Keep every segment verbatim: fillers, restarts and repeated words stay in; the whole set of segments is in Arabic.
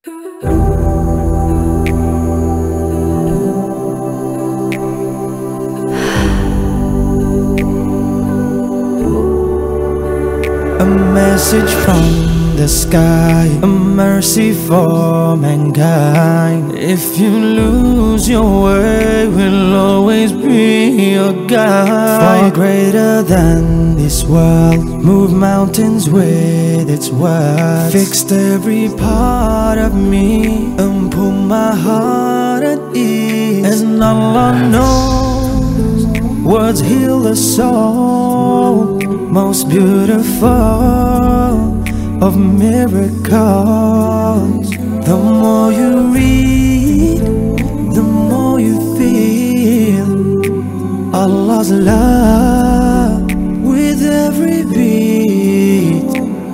A message from the sky, a mercy for mankind. If you lose your way, we'll always be your guide. Far greater than this world, move mountains with its words. Fixed every part of me and put my heart at ease. And Allah knows words heal the soul, most beautiful of miracles. The more you read, the more you feel Allah's love with every beat.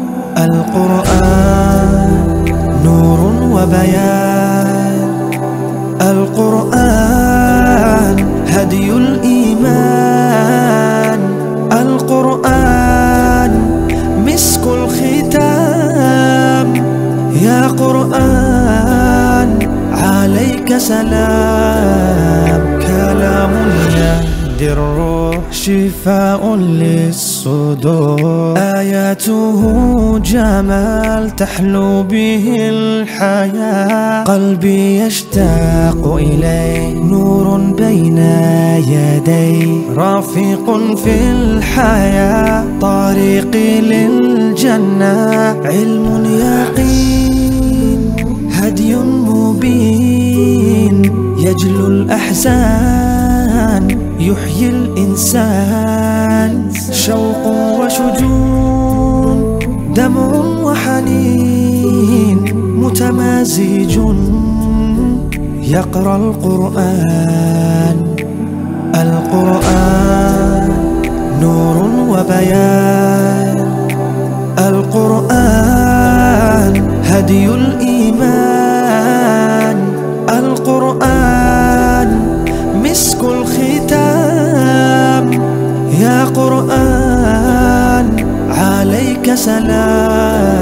Al-Quran, Nurun wa Bayan. Al-Quran, Hadiyul Iman. Al-Quran, Miskul Khitam. Ya Quran, alayka salam. Kalamun yahdi الروح شفاء للصدور. آياته جمال تحلو به الحياة. قلبي يشتاق إليه، نور بين يدي، رافق في الحياة، طريقي للجنة. علم يقين، هدي مبين، يجلو الأحزان، يحيي الإنسان. شوق وشجون، دمع وحنين، متمازج يقرأ القرآن. القرآن، نور وبيان. القرآن، هدي الإيمان. القرآن، مسك الختام. يا قرآن، عليك سلام.